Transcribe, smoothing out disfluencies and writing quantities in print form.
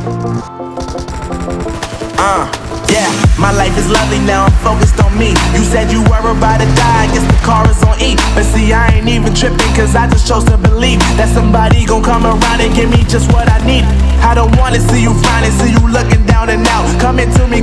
Yeah, my life is lovely now, I'm focused on me. You said you were about to die, I guess the car is on E. But see, I ain't even tripping, cause I just chose to believe that somebody gon' come around and give me just what I need. I don't wanna see you finding, see you looking down and out, coming to me